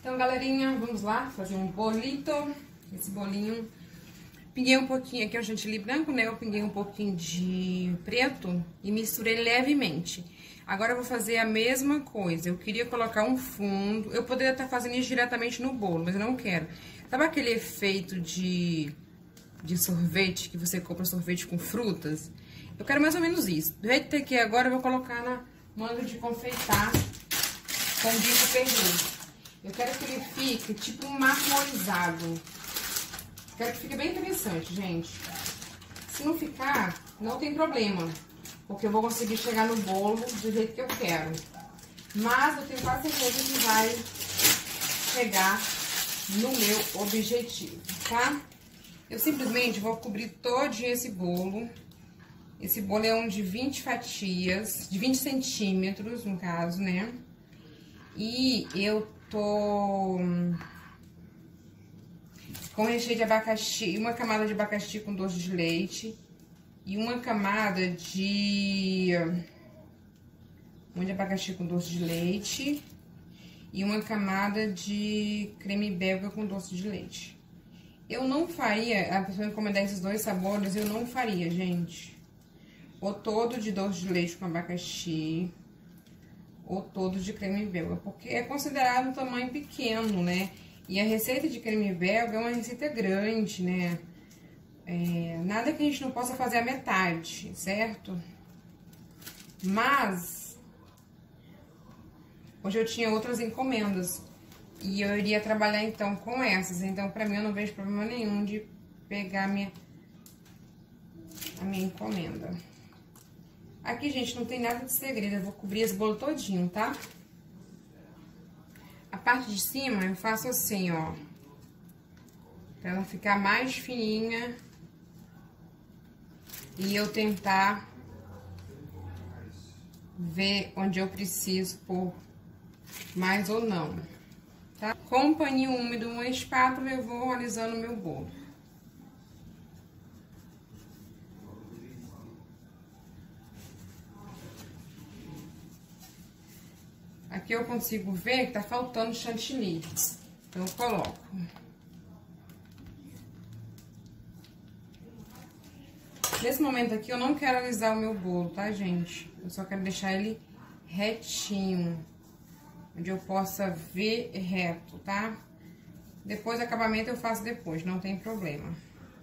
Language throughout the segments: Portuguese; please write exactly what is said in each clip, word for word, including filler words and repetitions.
Então, galerinha, vamos lá fazer um bolito. Esse bolinho, pinguei um pouquinho aqui, o chantilly branco, né? Eu pinguei um pouquinho de preto e misturei levemente. Agora eu vou fazer a mesma coisa. Eu queria colocar um fundo. Eu poderia estar fazendo isso diretamente no bolo, mas eu não quero. Sabe aquele efeito de, de sorvete, que você compra sorvete com frutas? Eu quero mais ou menos isso. Do jeito que é agora, eu vou colocar na manga de confeitar com bico perdido. Eu quero que ele fique tipo um marmorizado. Quero que fique bem interessante, gente. Se não ficar, não tem problema, porque eu vou conseguir chegar no bolo do jeito que eu quero. Mas eu tenho quase certeza que vai chegar no meu objetivo, tá? Eu simplesmente vou cobrir todo esse bolo. Esse bolo é um de vinte fatias, de vinte centímetros, no caso, né? E eu tô com recheio de abacaxi, uma camada de abacaxi com doce de leite e uma camada de uma de abacaxi com doce de leite e uma camada de creme belga com doce de leite. Eu não faria, a pessoa encomendar esses dois sabores, eu não faria, gente. Ou todo de doce de leite com abacaxi, ou todo de creme belga, porque é considerado um tamanho pequeno, né? E a receita de creme belga é uma receita grande, né? É, nada que a gente não possa fazer a metade, certo? Mas hoje eu tinha outras encomendas e eu iria trabalhar então com essas. Então, pra mim, eu não vejo problema nenhum de pegar a minha, a minha encomenda. Aqui, gente, não tem nada de segredo, eu vou cobrir esse bolo todinho, tá? A parte de cima eu faço assim, ó, pra ela ficar mais fininha e eu tentar ver onde eu preciso pôr mais ou não, tá? Com um paninho úmido, uma espátula, eu vou realizando o meu bolo. Aqui eu consigo ver que tá faltando chantilly, então eu coloco. Nesse momento aqui eu não quero alisar o meu bolo, tá, gente? Eu só quero deixar ele retinho, onde eu possa ver reto, tá? Depois o acabamento eu faço depois, não tem problema.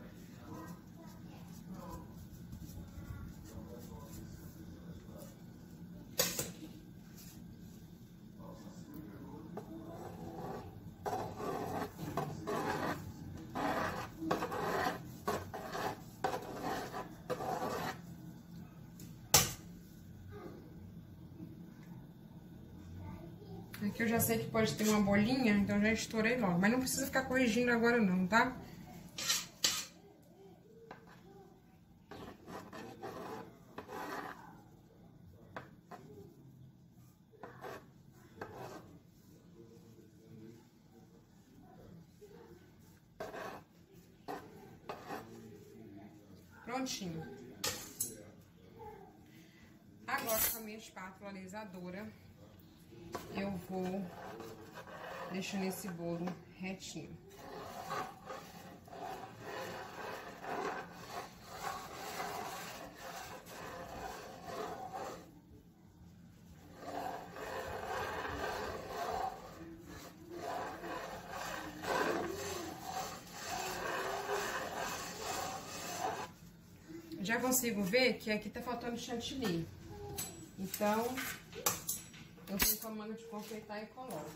Aqui eu já sei que pode ter uma bolinha, então já estourei logo. Mas não precisa ficar corrigindo agora não, tá? Prontinho. Agora, com a minha espátula alisadora, eu vou deixando esse bolo retinho. Já consigo ver que aqui tá faltando chantilly. Então, eu venho com a manga de confeitar e coloco.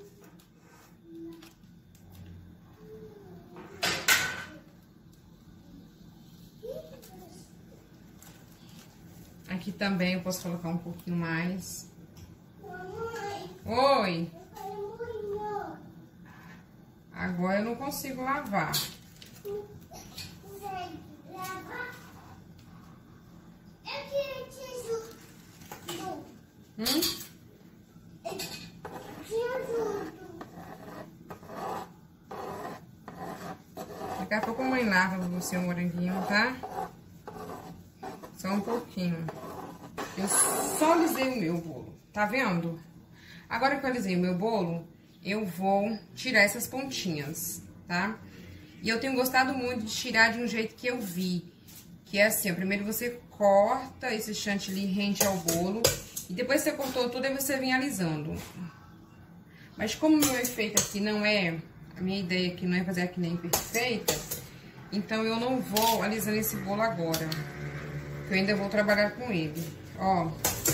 Aqui também eu posso colocar um pouquinho mais. Oi! Agora eu não consigo lavar. Hum? Daqui a pouco a mãe lava pra você o moranguinho, tá? Só um pouquinho. Eu só alisei o meu bolo, tá vendo? Agora que eu alisei o meu bolo, eu vou tirar essas pontinhas, tá? E eu tenho gostado muito de tirar de um jeito que eu vi, que é assim, ó, primeiro você corta esse chantilly rente ao bolo, e depois que você cortou tudo, aí você vem alisando. Mas como o meu efeito aqui não é, a minha ideia aqui não é fazer aqui nem perfeita, então eu não vou alisando esse bolo agora, eu ainda vou trabalhar com ele, ó.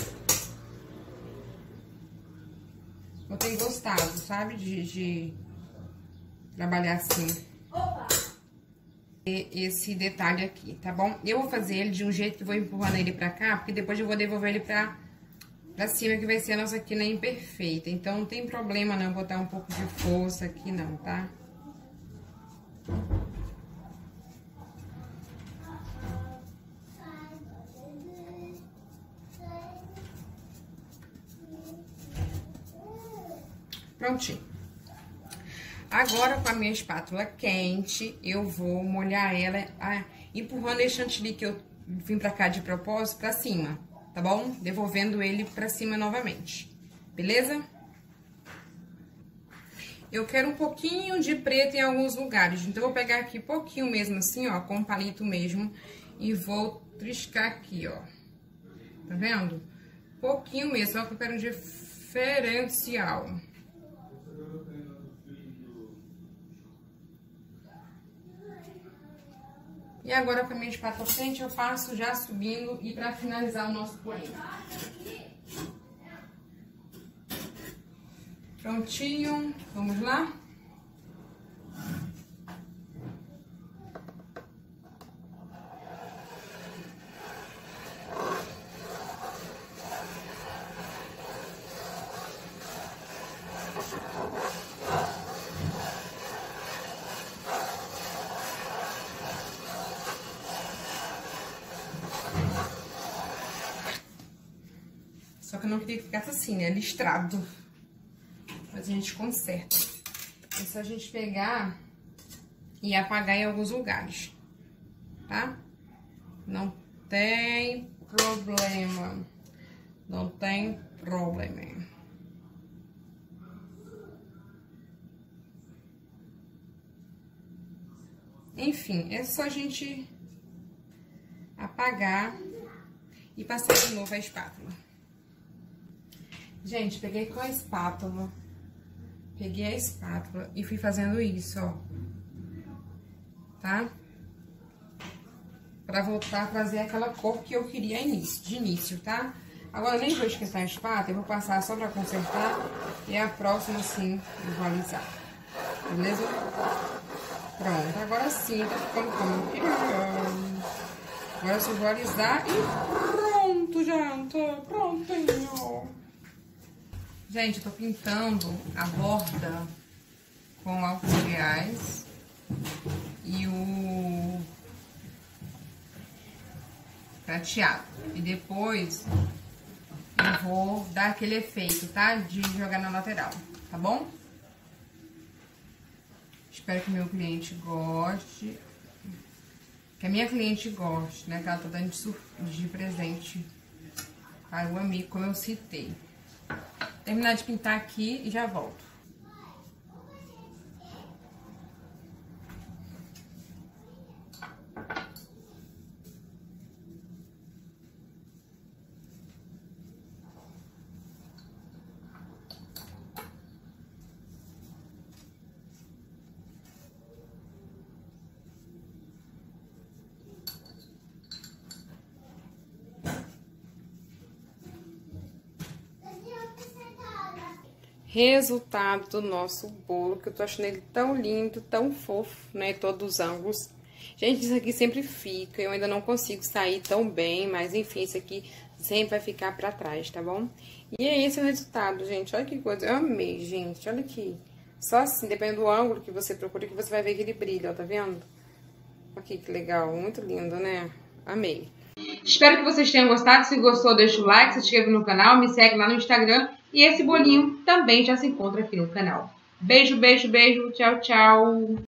Eu tenho gostado, sabe, de, de trabalhar assim. Opa! Esse detalhe aqui, tá bom? Eu vou fazer ele de um jeito que vou empurrando ele pra cá, porque depois eu vou devolver ele pra, pra cima, que vai ser a nossa quina imperfeita. Então, não tem problema não botar um pouco de força aqui não, tá? Prontinho. Agora, com a minha espátula quente, eu vou molhar ela, ah, empurrando esse chantilly que eu vim pra cá de propósito pra cima, tá bom? Devolvendo ele pra cima novamente, beleza? Eu quero um pouquinho de preto em alguns lugares, então eu vou pegar aqui pouquinho mesmo assim, ó, com palito mesmo, e vou triscar aqui, ó. Tá vendo? Pouquinho mesmo, só que eu quero um diferencial. E agora, com a minha espátula quente, eu passo já subindo e pra finalizar o nosso bolinho. Prontinho, vamos lá? Só que eu não queria que ficasse assim, né? Listrado. Mas a gente conserta. É só a gente pegar e apagar em alguns lugares, tá? Não tem problema. Não tem problema. Enfim, é só a gente apagar e passar de novo a espátula. Gente, peguei com a espátula, peguei a espátula e fui fazendo isso, ó, tá? Pra voltar a trazer aquela cor que eu queria início, de início, tá? Agora, nem vou esquentar a espátula, eu vou passar só pra consertar e a próxima, sim, eu vou alisar, beleza? Pronto, agora sim, tá ficando como eu queria. Agora eu só vou alisar e pronto, gente, prontinho. Gente, eu tô pintando a borda com álcool gás e o prateado. E depois eu vou dar aquele efeito, tá? De jogar na lateral, tá bom? Espero que meu cliente goste. Que a minha cliente goste, né? Que ela tá dando de, de presente para o amigo, como eu citei. Terminar de pintar aqui e já volto. Resultado do nosso bolo, que eu tô achando ele tão lindo, tão fofo, né, todos os ângulos. Gente, isso aqui sempre fica, eu ainda não consigo sair tão bem, mas enfim, isso aqui sempre vai ficar pra trás, tá bom? E é esse o resultado, gente, olha que coisa, eu amei, gente, olha aqui. Só assim, dependendo do ângulo que você procura, que você vai ver aquele brilho, ó, tá vendo? Olha aqui que legal, muito lindo, né? Amei. Espero que vocês tenham gostado, se gostou, deixa o like, se inscreve no canal, me segue lá no Instagram. E esse bolinho também já se encontra aqui no canal. Beijo, beijo, beijo. Tchau, tchau.